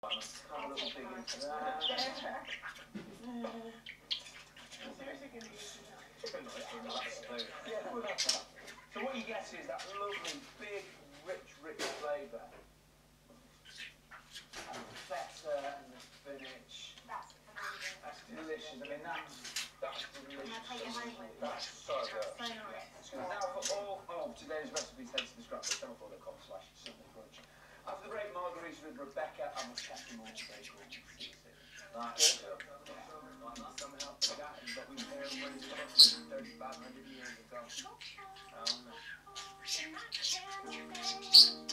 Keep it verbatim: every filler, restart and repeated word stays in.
Have a little dig into that. Yeah, so what you get is that lovely, big, rich, rich flavour. And the feta and the spinach. That's amazing. That's delicious. I mean, that's, that's delicious. That's so good. So nice. So now for all of today's recipes, head to the scrapbook channel dot com slash Sunday brunch. After the break, margaritas with Rebecca and the Captain Morning Steak. Right, so, yeah. Somehow forgot that we were there when it's thirty-five hundred years ago. Um,